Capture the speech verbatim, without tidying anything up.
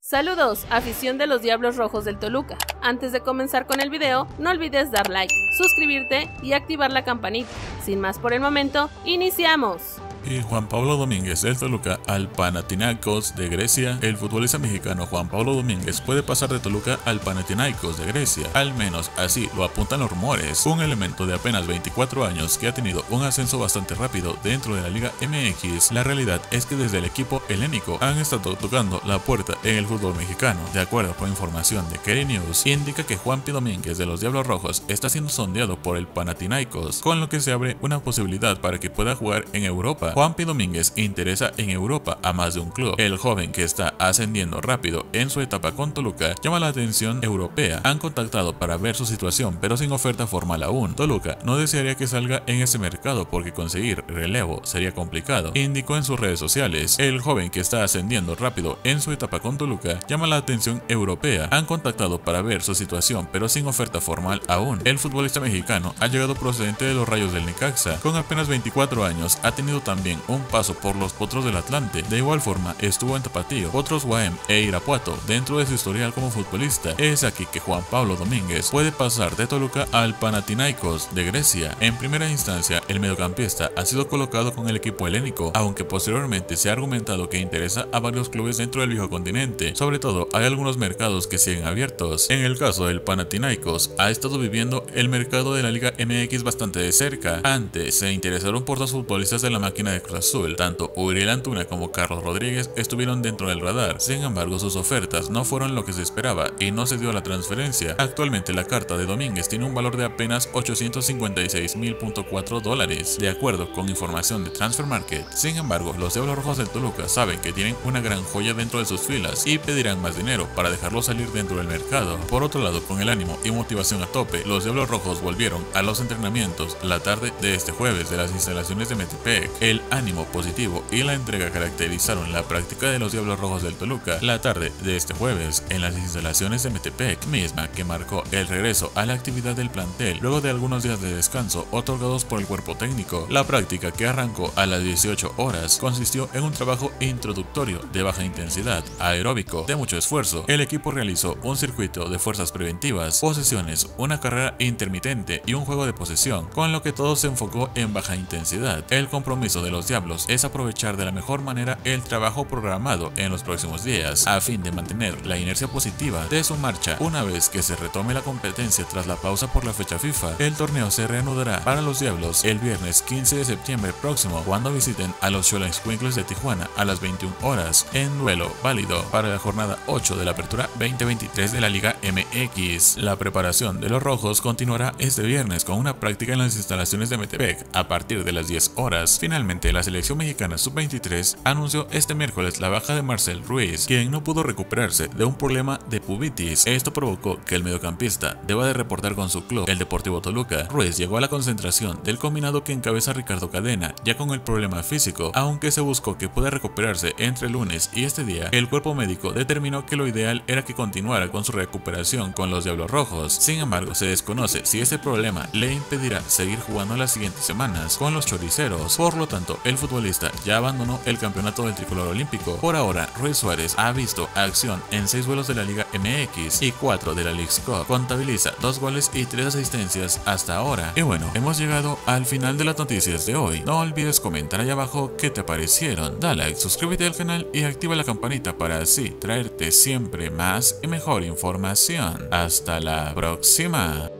Saludos, afición de los Diablos Rojos del Toluca. Antes de comenzar con el video, no olvides dar like, suscribirte y activar la campanita. Sin más por el momento, ¡iniciamos! Y Juan Pablo Domínguez del Toluca al Panathinaikos de Grecia. El futbolista mexicano Juan Pablo Domínguez puede pasar de Toluca al Panathinaikos de Grecia, al menos así lo apuntan los rumores. Un elemento de apenas veinticuatro años que ha tenido un ascenso bastante rápido dentro de la Liga M X. La realidad es que desde el equipo helénico han estado tocando la puerta en el fútbol mexicano. De acuerdo con información de Kerry News, indica que Juan P. Domínguez de los Diablos Rojos está siendo sondeado por el Panathinaikos, con lo que se abre una posibilidad para que pueda jugar en Europa. Juan P. Domínguez interesa en Europa a más de un club. El joven, que está ascendiendo rápido en su etapa con Toluca, llama la atención europea. Han contactado para ver su situación, pero sin oferta formal aún. Toluca no desearía que salga en ese mercado porque conseguir relevo sería complicado, indicó en sus redes sociales. El joven, que está ascendiendo rápido en su etapa con Toluca, llama la atención europea. Han contactado para ver su situación, pero sin oferta formal aún. El futbolista mexicano ha llegado procedente de los Rayos del Necaxa. Con apenas veinticuatro años, ha tenido también un paso por los Potros del Atlante. De igual forma, estuvo en Tapatío, Potros Guaem e Irapuato. Dentro de su historial como futbolista, es aquí que Juan Pablo Domínguez puede pasar de Toluca al Panathinaikos de Grecia. En primera instancia, el mediocampista ha sido colocado con el equipo helénico, aunque posteriormente se ha argumentado que interesa a varios clubes dentro del viejo continente. Sobre todo, hay algunos mercados que siguen abiertos. En el caso del Panathinaikos, ha estado viviendo el mercado de la Liga M X bastante de cerca. Antes se interesaron por dos futbolistas de la máquina de Cruz Azul. Tanto Uriel Antuna como Carlos Rodríguez estuvieron dentro del radar. Sin embargo, sus ofertas no fueron lo que se esperaba y no se dio la transferencia. Actualmente, la carta de Domínguez tiene un valor de apenas ochocientos cincuenta y seis mil punto cuatro dólares, de acuerdo con información de Transfer Market. Sin embargo, los Diablos Rojos del Toluca saben que tienen una gran joya dentro de sus filas y pedirán más dinero para dejarlo salir dentro del mercado. Por otro lado, con el ánimo y motivación a tope, los Diablos Rojos volvieron a los entrenamientos la tarde de este jueves de las instalaciones de Metepec. El ánimo positivo y la entrega caracterizaron la práctica de los Diablos Rojos del Toluca la tarde de este jueves en las instalaciones de Metepec, misma que marcó el regreso a la actividad del plantel luego de algunos días de descanso otorgados por el cuerpo técnico. La práctica, que arrancó a las dieciocho horas, consistió en un trabajo introductorio de baja intensidad, aeróbico, de mucho esfuerzo. El equipo realizó un circuito de fuerzas preventivas, posesiones, una carrera intermitente y un juego de posesión, con lo que todo se enfocó en baja intensidad. El compromiso de los Diablos es aprovechar de la mejor manera el trabajo programado en los próximos días, a fin de mantener la inercia positiva de su marcha. Una vez que se retome la competencia tras la pausa por la fecha FIFA, el torneo se reanudará para los Diablos el viernes quince de septiembre próximo, cuando visiten a los Xoloitzcuintles de Tijuana a las veintiuna horas, en duelo válido para la jornada ocho de la apertura veinte veintitrés de la Liga M X. La preparación de los rojos continuará este viernes con una práctica en las instalaciones de Metepec a partir de las diez horas. Finalmente, la selección mexicana sub veintitrés anunció este miércoles la baja de Marcel Ruiz, quien no pudo recuperarse de un problema de pubitis. Esto provocó que el mediocampista deba de reportar con su club, el Deportivo Toluca. Ruiz llegó a la concentración del combinado que encabeza Ricardo Cadena, ya con el problema físico. Aunque se buscó que pueda recuperarse entre el lunes y este día, el cuerpo médico determinó que lo ideal era que continuara con su recuperación con los Diablos Rojos. Sin embargo, se desconoce si este problema le impedirá seguir jugando las siguientes semanas con los choriceros. Por lo tanto, el futbolista ya abandonó el campeonato del tricolor olímpico. Por ahora, Ruiz Suárez ha visto acción en seis vuelos de la Liga M X y cuatro de la Leagues Cup. Contabiliza dos goles y tres asistencias hasta ahora. Y bueno, hemos llegado al final de las noticias de hoy. No olvides comentar ahí abajo qué te parecieron. Da like, suscríbete al canal y activa la campanita para así traerte siempre más y mejor información. Hasta la próxima.